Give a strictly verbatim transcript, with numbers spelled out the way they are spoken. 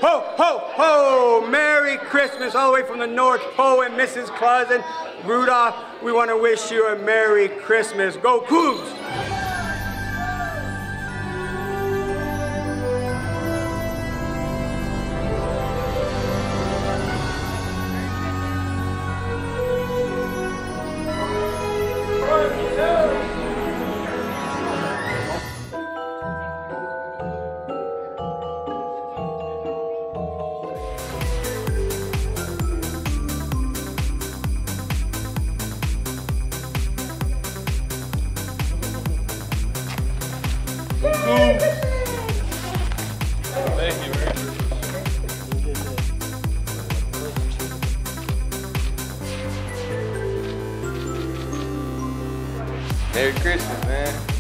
ho, ho, ho! Merry Christmas all the way from the North Pole, and Missus Claus and Rudolph, we want to wish you a Merry Christmas. Go Cougs! Thank you, man. Merry Christmas, man.